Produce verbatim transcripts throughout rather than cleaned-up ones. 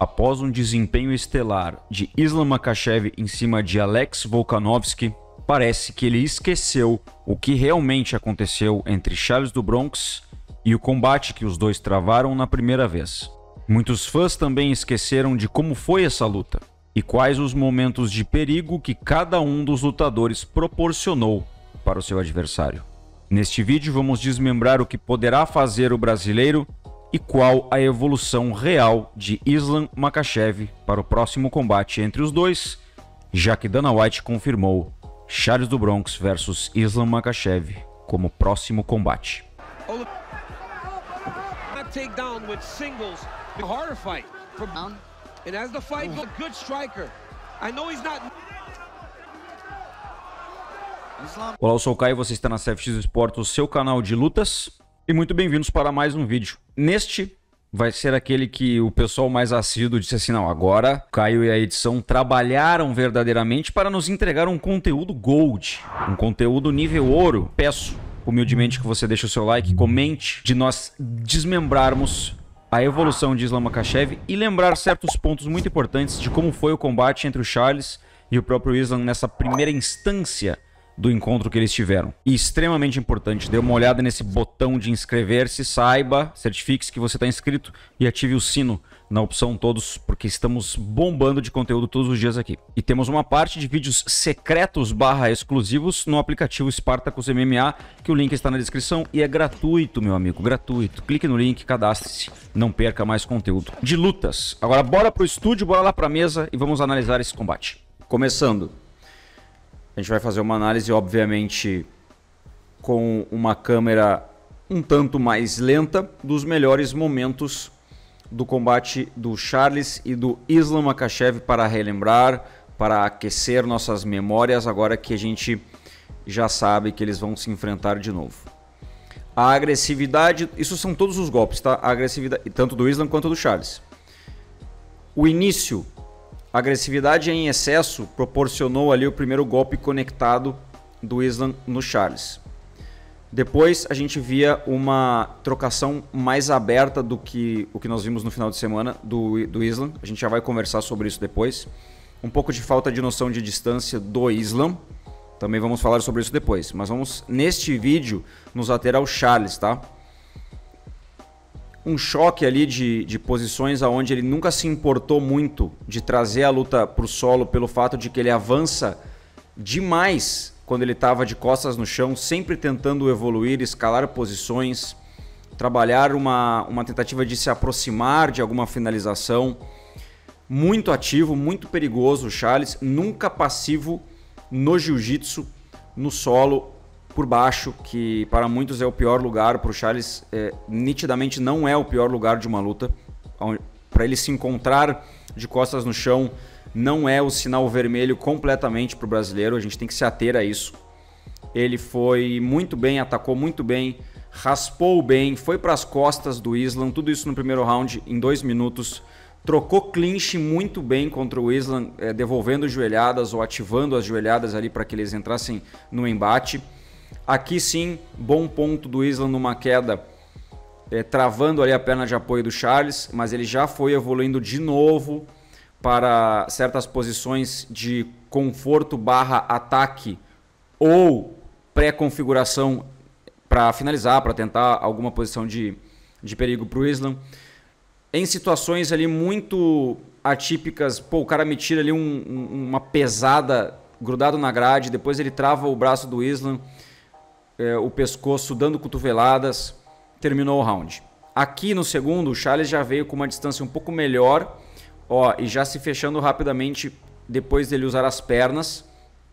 Após um desempenho estelar de Islam Makhachev em cima de Alex Volkanovski, parece que ele esqueceu o que realmente aconteceu entre Charles do Bronx e o combate que os dois travaram na primeira vez. Muitos fãs também esqueceram de como foi essa luta e quais os momentos de perigo que cada um dos lutadores proporcionou para o seu adversário. Neste vídeo vamos desmembrar o que poderá fazer o brasileiro e qual a evolução real de Islam Makhachev para o próximo combate entre os dois, já que Dana White confirmou Charles do Bronx versus Islam Makhachev como próximo combate. Olá, eu sou o Caio, você está na C F X Sports, o seu canal de lutas, e muito bem-vindos para mais um vídeo. Neste vai ser aquele que o pessoal mais assíduo disse assim, não, agora o Caio e a edição trabalharam verdadeiramente para nos entregar um conteúdo gold, um conteúdo nível ouro. Peço humildemente que você deixe o seu like, comente, de nós desmembrarmos a evolução de Islam Makhachev e lembrar certos pontos muito importantes de como foi o combate entre o Charles e o próprio Islam nessa primeira instância do encontro que eles tiveram. E extremamente importante, dê uma olhada nesse botão de inscrever-se, saiba, certifique-se que você está inscrito e ative o sino na opção todos, porque estamos bombando de conteúdo todos os dias aqui. E temos uma parte de vídeos secretos barra exclusivos no aplicativo Spartacus M M A, que o link está na descrição e é gratuito, meu amigo, gratuito. Clique no link, cadastre-se, não perca mais conteúdo de lutas. Agora bora pro estúdio, bora lá pra mesa e vamos analisar esse combate. Começando, a gente vai fazer uma análise, obviamente, com uma câmera um tanto mais lenta dos melhores momentos do combate do Charles e do Islam Makhachev para relembrar, para aquecer nossas memórias, agora que a gente já sabe que eles vão se enfrentar de novo. A agressividade, isso são todos os golpes, tá? A agressividade, tanto do Islam quanto do Charles. O início, a agressividade em excesso proporcionou ali o primeiro golpe conectado do Islam no Charles. Depois a gente via uma trocação mais aberta do que o que nós vimos no final de semana do, do Islam. A gente já vai conversar sobre isso depois. Um pouco de falta de noção de distância do Islam. Também vamos falar sobre isso depois. Mas vamos, neste vídeo, nos ater ao Charles, tá? Um choque ali de, de posições onde ele nunca se importou muito de trazer a luta para o solo pelo fato de que ele avança demais quando ele estava de costas no chão, sempre tentando evoluir, escalar posições, trabalhar uma, uma tentativa de se aproximar de alguma finalização. Muito ativo, muito perigoso o Charles, nunca passivo no jiu-jitsu, no solo, por baixo, que para muitos é o pior lugar. Para o Charles, é, nitidamente não é o pior lugar de uma luta. Para ele se encontrar de costas no chão, não é o sinal vermelho completamente para o brasileiro. A gente tem que se ater a isso. Ele foi muito bem, atacou muito bem, raspou bem, foi para as costas do Islam, tudo isso no primeiro round em dois minutos. Trocou clinch muito bem contra o Islam, é, devolvendo joelhadas ou ativando as joelhadas ali para que eles entrassem no embate. Aqui sim, bom ponto do Islam numa queda, é, travando ali a perna de apoio do Charles, mas ele já foi evoluindo de novo para certas posições de conforto barra ataque ou pré-configuração para finalizar, para tentar alguma posição de, de perigo para o Islam. Em situações ali muito atípicas, pô, o cara me tira ali um, um, uma pesada grudado na grade, depois ele trava o braço do Islam, é, o pescoço dando cotoveladas, terminou o round. Aqui no segundo, o Charles já veio com uma distância um pouco melhor, ó, e já se fechando rapidamente depois dele usar as pernas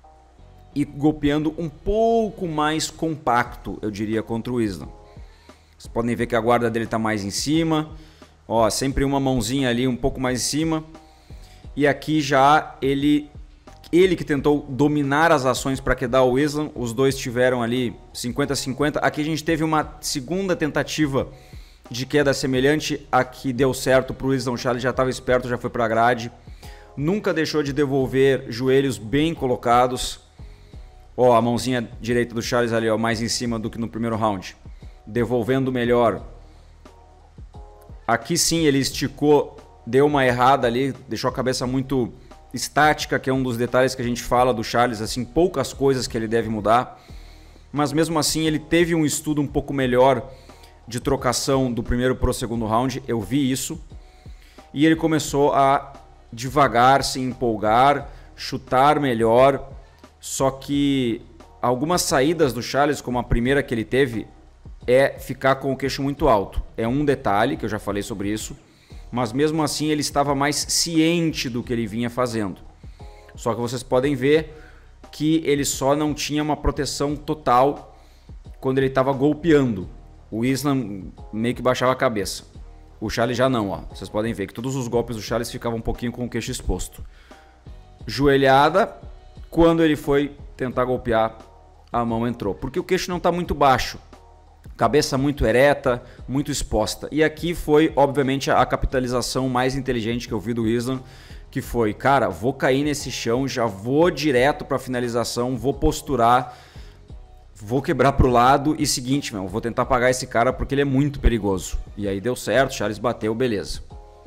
e golpeando um pouco mais compacto, eu diria, contra o Islam. Vocês podem ver que a guarda dele está mais em cima, ó, sempre uma mãozinha ali um pouco mais em cima. E aqui já ele, ele que tentou dominar as ações para quedar o Islam, os dois tiveram ali cinquenta a cinquenta. Aqui a gente teve uma segunda tentativa de queda semelhante a que deu certo para o Islam. O Charles já estava esperto, já foi para a grade. Nunca deixou de devolver joelhos bem colocados. Ó, a mãozinha direita do Charles ali, ó, mais em cima do que no primeiro round. Devolvendo melhor. Aqui sim ele esticou deu uma errada ali, deixou a cabeça muito estática, que é um dos detalhes que a gente fala do Charles, assim, poucas coisas que ele deve mudar. Mas mesmo assim ele teve um estudo um pouco melhor de trocação do primeiro para o segundo round, eu vi isso. E ele começou a devagar se empolgar, chutar melhor. Só que algumas saídas do Charles, como a primeira que ele teve, é ficar com o queixo muito alto. É um detalhe, que eu já falei sobre isso. Mas mesmo assim ele estava mais ciente do que ele vinha fazendo. Só que vocês podem ver que ele só não tinha uma proteção total quando ele estava golpeando. O Islam meio que baixava a cabeça. O Charles já não, ó. Vocês podem ver que todos os golpes do Charles ficavam um pouquinho com o queixo exposto. Joelhada, quando ele foi tentar golpear, a mão entrou. Porque o queixo não está muito baixo. Cabeça muito ereta, muito exposta. E aqui foi, obviamente, a capitalização mais inteligente que eu vi do Islam, que foi, cara, vou cair nesse chão, já vou direto para a finalização, vou posturar, vou quebrar pro lado e seguinte, meu, vou tentar apagar esse cara porque ele é muito perigoso. E aí deu certo, Charles bateu, beleza.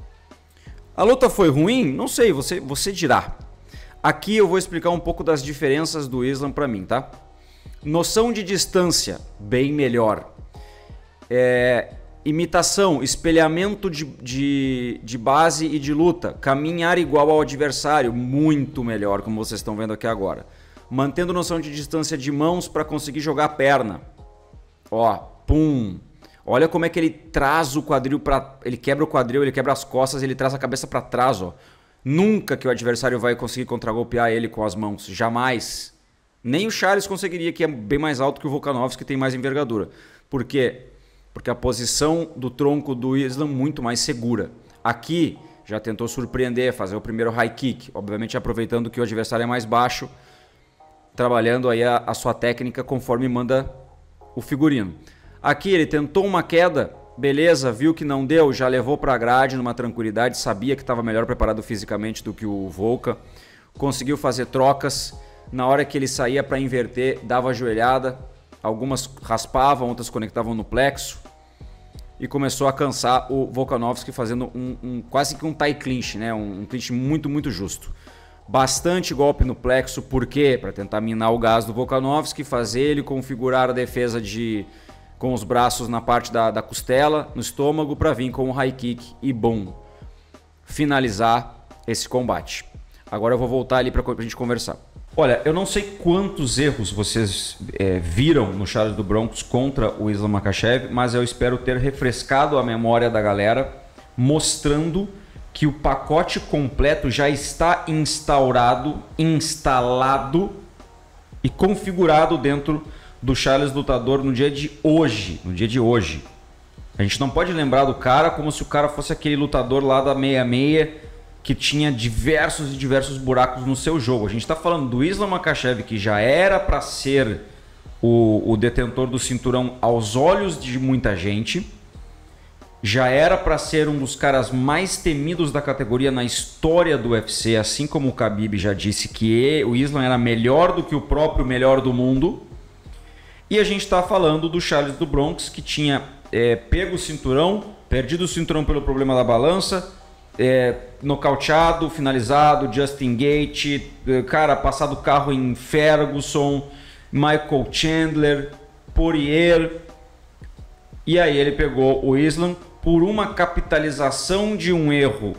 A luta foi ruim? Não sei, você, você dirá. Aqui eu vou explicar um pouco das diferenças do Islam para mim, tá? Noção de distância, bem melhor. É, imitação, espelhamento de, de, de base e de luta. Caminhar igual ao adversário, muito melhor, como vocês estão vendo aqui agora. Mantendo noção de distância de mãos para conseguir jogar a perna. Ó, pum. Olha como é que ele traz o quadril para... Ele quebra o quadril, ele quebra as costas, ele traz a cabeça para trás, ó. Nunca que o adversário vai conseguir contragolpear ele com as mãos. Jamais. Nem o Charles conseguiria, que é bem mais alto que o Volkanovski, que tem mais envergadura. Por quê? Porque a posição do tronco do Islam é muito mais segura. Aqui já tentou surpreender, fazer o primeiro high kick, obviamente aproveitando que o adversário é mais baixo, trabalhando aí a, a sua técnica conforme manda o figurino. Aqui ele tentou uma queda, beleza, viu que não deu, já levou para a grade numa tranquilidade, sabia que estava melhor preparado fisicamente do que o Volka, conseguiu fazer trocas, na hora que ele saía para inverter, dava a joelhada, algumas raspavam, outras conectavam no plexo e começou a cansar o Volkanovski fazendo um, um, quase que um tie clinch, né? um, um clinch muito, muito justo. Bastante golpe no plexo, por quê? Para tentar minar o gás do Volkanovski, fazer ele configurar a defesa de, com os braços na parte da, da costela, no estômago, para vir com o high kick e bom, finalizar esse combate. Agora eu vou voltar ali para a gente conversar. Olha, eu não sei quantos erros vocês é, viram no Charles do Bronx contra o Islam Makhachev, mas eu espero ter refrescado a memória da galera, mostrando que o pacote completo já está instaurado, instalado e configurado dentro do Charles lutador no dia de hoje. No dia de hoje. A gente não pode lembrar do cara como se o cara fosse aquele lutador lá da seiscentos e sessenta que tinha diversos e diversos buracos no seu jogo. A gente está falando do Islam Makhachev, que já era para ser o, o detentor do cinturão aos olhos de muita gente, já era para ser um dos caras mais temidos da categoria na história do U F C, assim como o Khabib já disse que o Islam era melhor do que o próprio melhor do mundo. E a gente está falando do Charles do Bronx, que tinha é, pego o cinturão, perdido o cinturão pelo problema da balança, É, nocauteado, finalizado, Justin Gaethje, cara, passado o carro em Ferguson, Michael Chandler, Poirier. E aí ele pegou o Islam por uma capitalização de um erro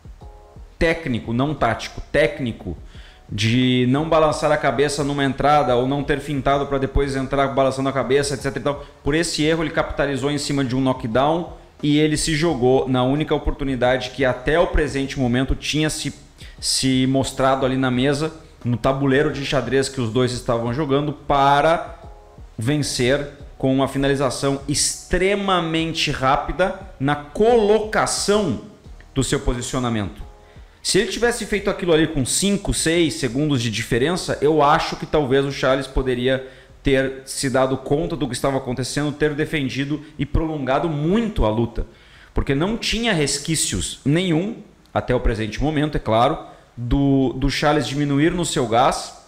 técnico, não tático, técnico, de não balançar a cabeça numa entrada ou não ter fintado para depois entrar balançando a cabeça, etc e tal. Por esse erro ele capitalizou em cima de um knockdown e ele se jogou na única oportunidade que até o presente momento tinha se, se mostrado ali na mesa, no tabuleiro de xadrez que os dois estavam jogando, para vencer com uma finalização extremamente rápida na colocação do seu posicionamento. Se ele tivesse feito aquilo ali com cinco, seis segundos de diferença, eu acho que talvez o Charles poderia ter se dado conta do que estava acontecendo, ter defendido e prolongado muito a luta. Porque não tinha resquícios nenhum, até o presente momento, é claro, do, do Charles diminuir no seu gás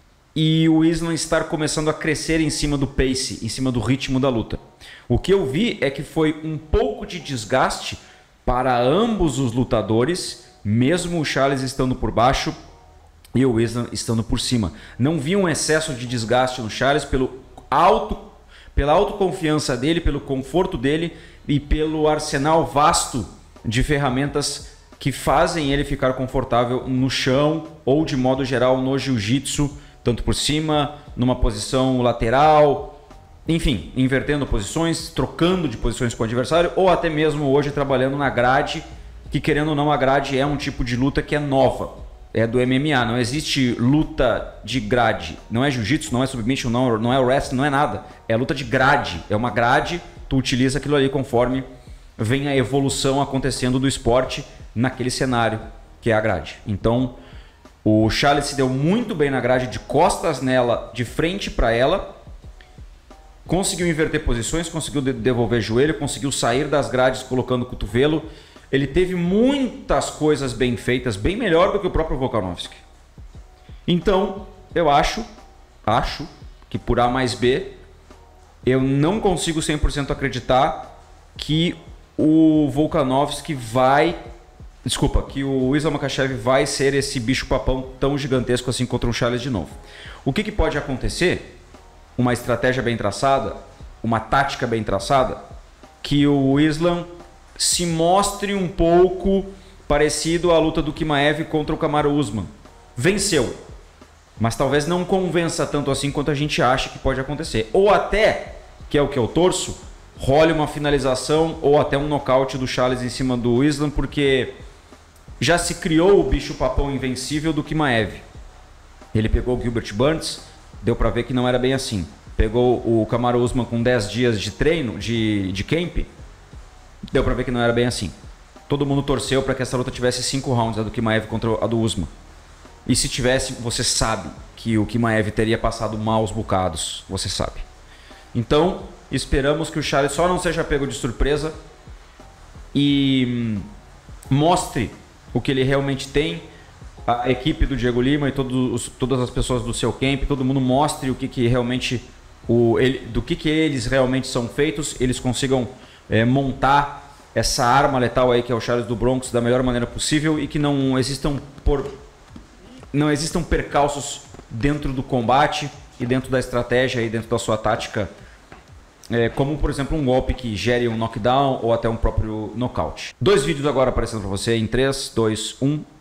e o Islam estar começando a crescer em cima do pace, em cima do ritmo da luta. O que eu vi é que foi um pouco de desgaste para ambos os lutadores, mesmo o Charles estando por baixo e o Islam estando por cima. Não vi um excesso de desgaste no Charles pelo alto, pela autoconfiança dele, pelo conforto dele e pelo arsenal vasto de ferramentas que fazem ele ficar confortável no chão ou de modo geral no jiu-jitsu, tanto por cima, numa posição lateral, enfim, invertendo posições, trocando de posições com o adversário ou até mesmo hoje trabalhando na grade, que querendo ou não a grade é um tipo de luta que é nova. É do M M A, não existe luta de grade. Não é jiu-jitsu, não é submission, não, não é wrestling, não é nada. É luta de grade. É uma grade, tu utiliza aquilo ali conforme vem a evolução acontecendo do esporte naquele cenário que é a grade. Então, o Charles se deu muito bem na grade, de costas nela, de frente para ela. Conseguiu inverter posições, conseguiu devolver joelho, conseguiu sair das grades colocando o cotovelo. Ele teve muitas coisas bem feitas, bem melhor do que o próprio Volkanovski. Então, eu acho, acho que por A mais B, eu não consigo cem por cento acreditar que o Volkanovski vai... Desculpa, que o Islam Makhachev vai ser esse bicho-papão tão gigantesco assim contra o Charles de novo. O que, que pode acontecer? Uma estratégia bem traçada, uma tática bem traçada, que o Islam se mostre um pouco parecido à luta do Chimaev contra o Kamaru Usman. Venceu, mas talvez não convença tanto assim quanto a gente acha que pode acontecer. Ou até, que é o que eu torço, role uma finalização ou até um nocaute do Charles em cima do Islam, porque já se criou o bicho-papão invencível do Chimaev. Ele pegou o Gilbert Burns, deu para ver que não era bem assim. Pegou o Kamaru Usman com dez dias de treino, de, de camp, deu pra ver que não era bem assim. Todo mundo torceu para que essa luta tivesse cinco rounds, a do Chimaev contra a do Usman. E se tivesse, você sabe que o Chimaev teria passado maus bocados. Você sabe. Então, esperamos que o Charles só não seja pego de surpresa e mostre o que ele realmente tem. A equipe do Diego Lima e todos, todas as pessoas do seu camp, todo mundo mostre o que, que realmente, o, ele, do que, que eles realmente são feitos, eles consigam É, montar essa arma letal aí que é o Charles do Bronx da melhor maneira possível e que não existam por não existam percalços dentro do combate e dentro da estratégia e dentro da sua tática, é, como por exemplo um golpe que gere um knockdown ou até um próprio nocaute. Dois vídeos agora aparecendo para você em três, dois, um.